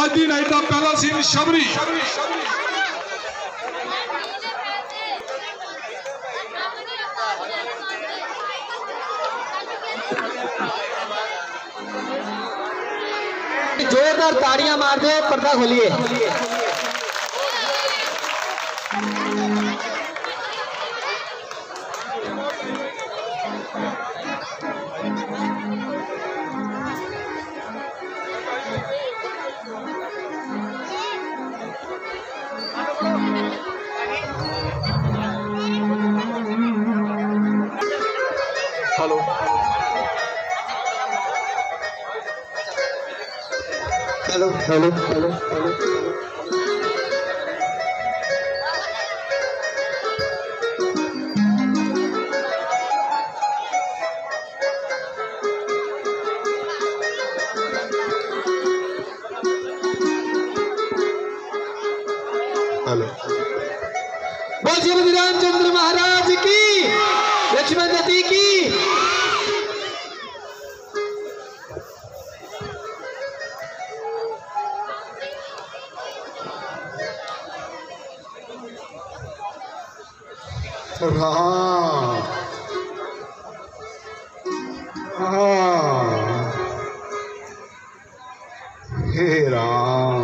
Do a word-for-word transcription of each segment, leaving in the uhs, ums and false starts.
Friday night of Palace in Shabri. जोरदार ताड़ियां मार दो, पर्दा खोलिए। Hello hello hello hello hello hello बोल श्री रामचंद्र महाराज की, लक्ष्मण दत्ती की। राम हाँ हे राम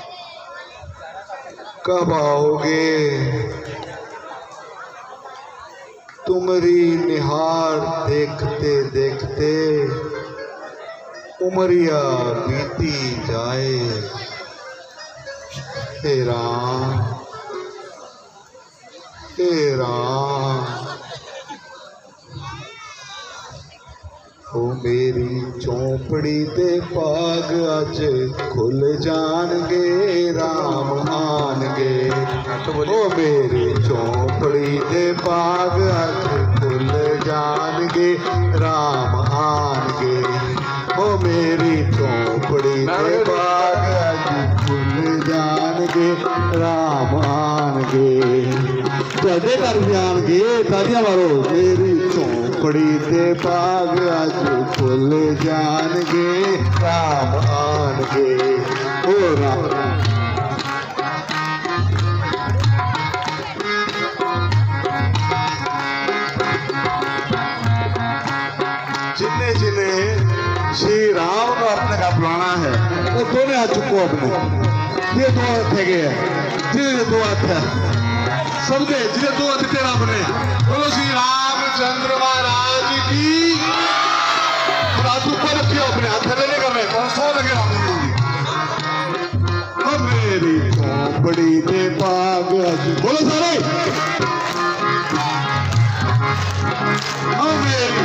कब आओगे? तुम्हारी निहार देखते देखते उमरिया बीती जाए। हे राम हे राम ओ मेरी चौपड़ी ते पाग अज खुल जाणगे, राम आनगे। ओ मेरी चौपड़ी ते पाग अज खुल जाणगे, राम आनगे। ओ मेरी चौपड़ी ते पाग अज खुल जाणगे, राम आनगे। तेरे घर भी आनगे, तालियां मारो। मेरी चौपड़ी ते पाग अज खुल जाणगे, राम आनगे। ओ राम जिन्हें जिन्हें श्री राम को अपने का बुलाना है वो दोनों हाथ चुको अपने। ये दो हाथ है गए, जिन्हें दो हाथ है सबके, जिन्हें दो हाथ तेरा अपने। बोलो श्री रामचंद्र महाराज की। हाथ ऊपर रखियो अपने, हाथ थले नहीं करने, कौन सो लगे राम मेरी चौपड़ी ते पाग अज। बोलो सारे मेरी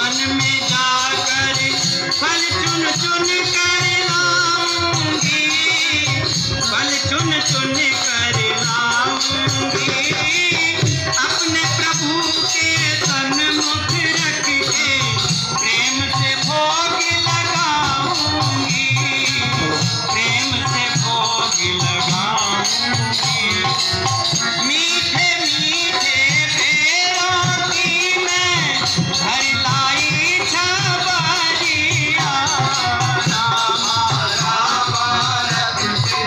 वन में जाकर फल चुन चुन कर लाऊंगी, फल चुन चुन कर लाऊंगी। अपने प्रभु के सन्मुख रख के प्रेम से भोग लगाऊंगी, प्रेम से भोग लगाऊंगी। मीठे मीठे पेड़ों की मैं घर लाई छबरिया, रामा रामा रघुपति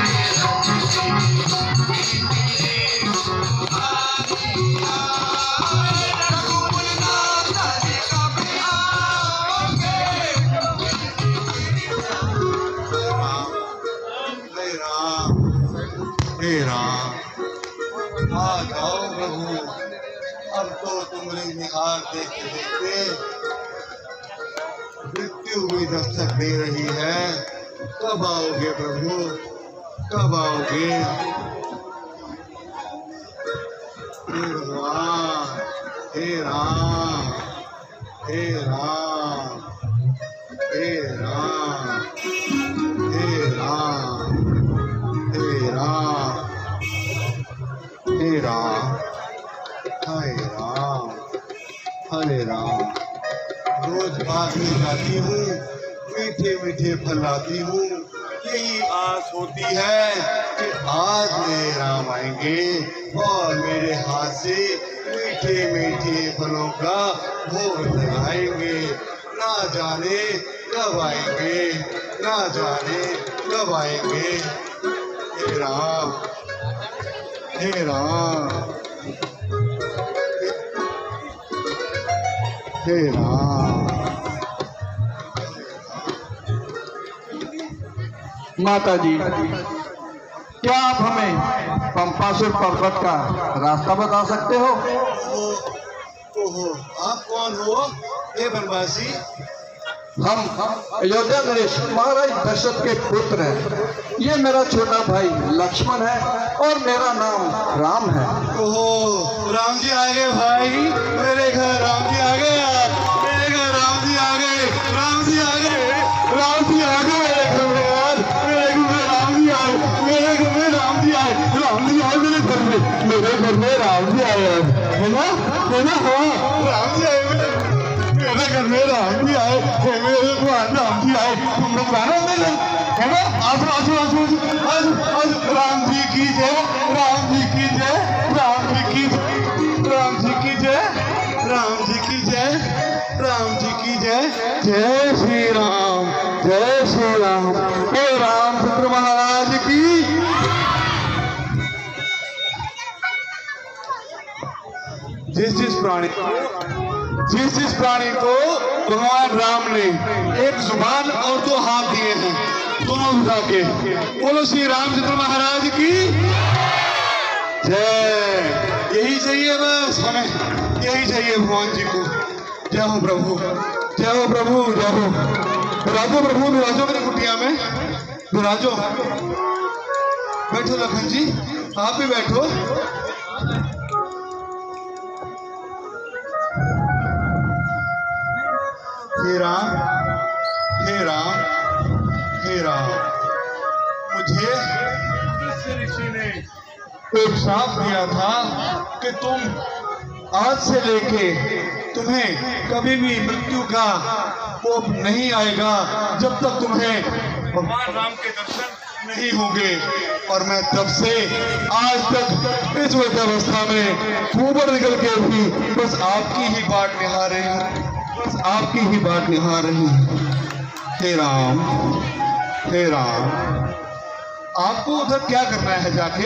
हे राम, आ जाओ प्रभु। अब तो तुम्हारी निहार देखते देखते मृत्यु भी दस्तक दे रही है। कब आओगे प्रभु, कब आओगे? हे भगवान, हे राम, हे राम, हे राम, हे राम, हे राम, हे राम, हरे राम, हरे राम। रोज बाग में जाती हूँ, मीठे मीठे फल लाती हूँ, यही आस होती है कि आज मेरे राम आएंगे और मेरे हाथ से मीठे मीठे फलों का भोग लगाएंगे। ना जाने कब आएंगे, ना जाने कब आएंगे। हे राम, हे राम, हे राम। माता जी, क्या आप हमें पंपासुर पर्वत का रास्ता बता सकते हो? ओहो, ओहो, आप कौन हो? हे बनवासी। हम अयोध्या नरेश महाराज दशरथ के पुत्र हैं। ये मेरा छोटा भाई लक्ष्मण है और मेरा नाम राम है। ओहो, राम जी आ गए भाई, मेरे घर राम जी आ गए, मेरे घर राम जी आ गए, राम जी आ गए, राम जी आ गए मेरे घर में यार, मेरे घर में राम जी आए, मेरे घर में राम जी आए, राम जी आए मेरे घर में, मेरे घर में राम जी आए, है ना, है ना? हाँ, राम जी आए मेरे मेरे घर में, राम जी आए, मेरे भगवान राम जी आए। तुम लोग गाना मेरे, है ना? आजो आजो आजो आजो आजो। राम जी की जय, राम जी की जय, राम जी की राम जी की जय, राम जी की जय, राम जी की जय। जय श्री राम, जय श्री राम। हे रामचंद्र महाराज की। जिस जिस प्राणी को जिस जिस प्राणी को भगवान राम ने एक जुबान और दो हाथ दिए हैं, दोनों उठा के बोलो श्री रामचंद्र महाराज की जय। यही चाहिए बस हमें, यही चाहिए भगवान जी को। जय हो प्रभु, जय हो प्रभु, जय हो। विराजो प्रभु, विराजो मेरी कुटिया में, विराजो। बैठो लखन जी, आप भी बैठो। हे राम, हे राम, हे राम। मुझे इस ऋषि ने एक श्राप दिया था कि तुम आज से लेके तुम्हें कभी भी मृत्यु का कोप नहीं आएगा जब तक तुम्हें भगवान राम के दर्शन नहीं होंगे। और मैं तब से आज तक इस वृद्धावस्था में ऊपर निकल के भी बस आपकी ही बाट निहार रही हूँ, बस आपकी ही बाट निहार रही हूँ। हे राम, हे राम, आपको उधर क्या करना है जाके?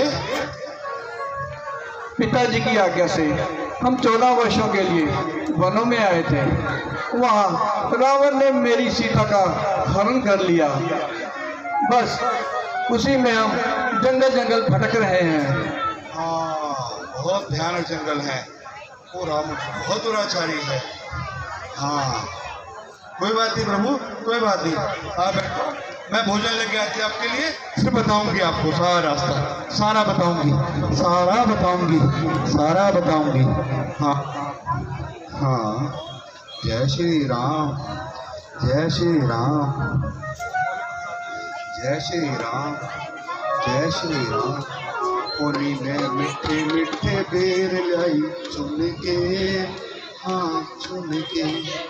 पिताजी की आज्ञा से हम चौदह वर्षों के लिए वनों में आए थे। वहाँ रावण ने मेरी सीता का हरण कर लिया। बस उसी में हम जंगल जंगल भटक रहे हैं। हाँ, बहुत भयानक जंगल है। वो राम बहुत दुराचारी है। हाँ, कोई बात नहीं प्रभु, कोई बात नहीं। आप बैठो, मैं भोजन लेके आती आपके लिए, फिर बताऊंगी आपको सारा रास्ता, सारा बताऊंगी, सारा बताऊंगी, सारा बताऊंगी। हाँ हाँ, जय श्री राम, जय श्री राम, जय श्री राम, जय श्री राम। कोनी में मिठे मिठे बेर लाई चुन के, हाँ चुन के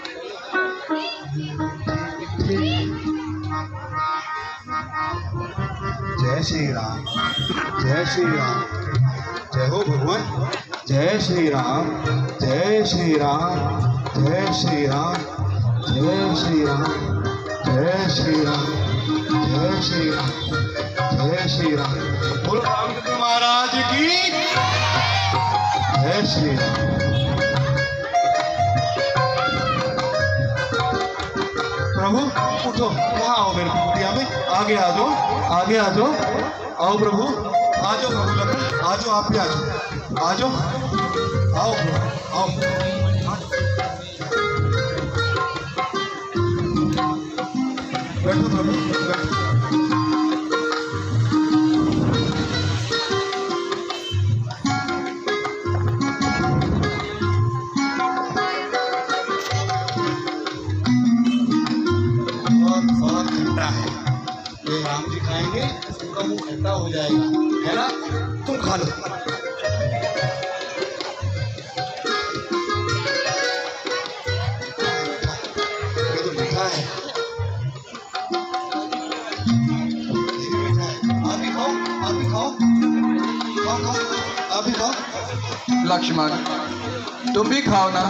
जय श्री राम, जय श्री राम, जय हो भगवान। जय श्री राम, जय श्री राम, जय श्री राम, जय श्री राम, जय श्री राम, जय श्री राम, जय श्री राम। बोलो रामचंद्र महाराज की जय श्री राम। प्रभु उठो, यहाँ आओ मेरे कुटिया में, आगे आ जाओ, आगे आ जाओ, आओ प्रभु, आ जाओ प्रभु, लखन आ जाओ, आप भी आ जाओ, आ जाओ, आओ प्रभु, आओ। बैठो प्रभु, बैठो। ये राम जी खाएंगे, उनका मुंह खट्टा हो जाएगा, है ना? तुम खा लो। ये तो मीठा है, ये भी मीठा है। आप भी खाओ, आप भी खाओ, खाओ खाओ, आप भी खाओ। लक्ष्मण तुम भी खाओ ना।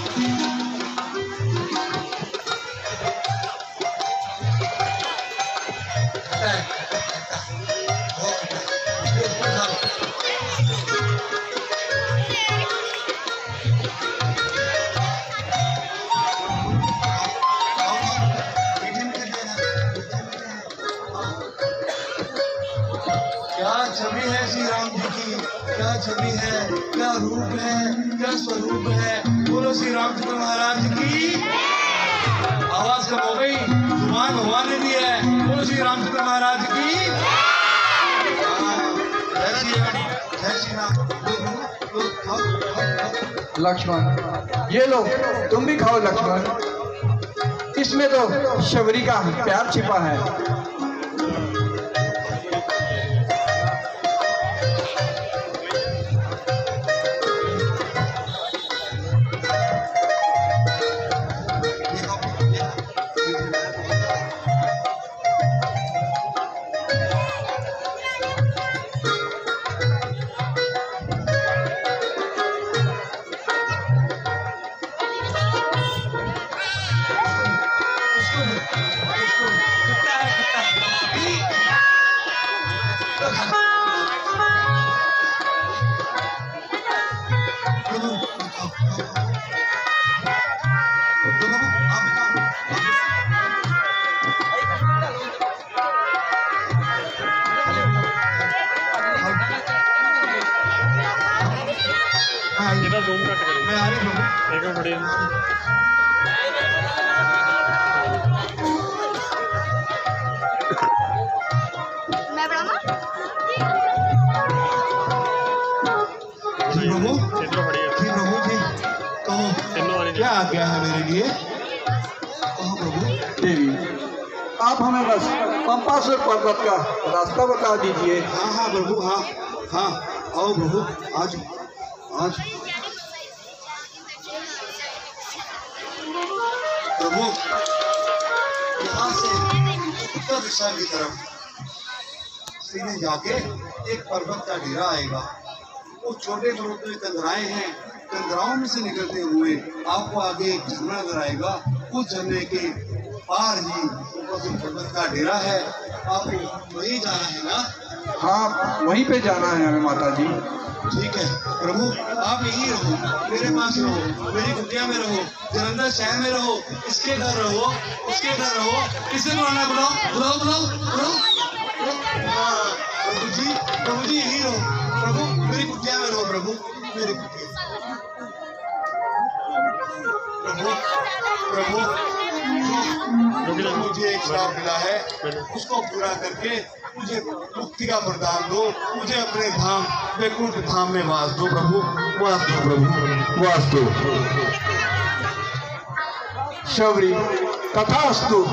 क्या छवि है श्री राम जी की, क्या छवि है, क्या रूप है, क्या स्वरूप है। बोलो श्री रामचंद्र महाराज की। आवाज कम हो गई, जुबान भगवान ने दी है। बोलो श्री रामचंद्र महाराज की। जय श्री राम, जय श्री राम। लो, लो, खाओ, खाओ, खाओ। लक्ष्मण ये लो, तुम भी खाओ लक्ष्मण, इसमें तो शबरी का प्यार छिपा है। मैं आ रही हूँ, बढ़िया। मैं ब्रह्मा जी प्रभु, जी प्रभु जी, कहो क्या आ गया है मेरे लिए, कहो प्रभु। देवी आप हमें बस पंपासुर पर्वत का रास्ता बता दीजिए। हाँ हाँ प्रभु, हाँ हाँ, आओ प्रभु, आज आज प्रभु यहाँ से उत्तर दिशा की तरफ सीधे जाके एक पर्वत का डेरा आएगा। वो छोटे छोटे कंदराएं हैं, कंदराओं में से निकलते हुए आपको आगे एक झरना नजर आएगा। उस झरने के पार ही ऊपर से पर्वत का डेरा है, आपको वहीं जाना है ना? हाँ वहीं पे जाना है हमें माता जी। ठीक है प्रभु, आप यहीं रहो, मेरे पास रहो, मेरी कुटिया में रहो, जलंधर शहर में रहो, इसके घर रहो, उसके घर रहो, किसे बुलाना बुलाओ बुलाओ बुलाओ बुलाओ। हाँ प्रभु जी, प्रभु जी यहीं रहो, प्रभु मेरी कुटिया में रहो, प्रभु मेरी कुटिया। प्रभु प्रभु जो मुझे एक श्राप मिला है उसको पूरा करके मुझे मुक्ति का वरदान दो, मुझे अपने धाम वैकुंठ धाम में वास दो प्रभु, वास दो प्रभु, वास दो। शबरी तथास्तु।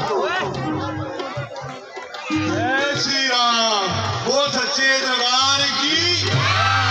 जय श्री राम। बोल सच्चे दरबार की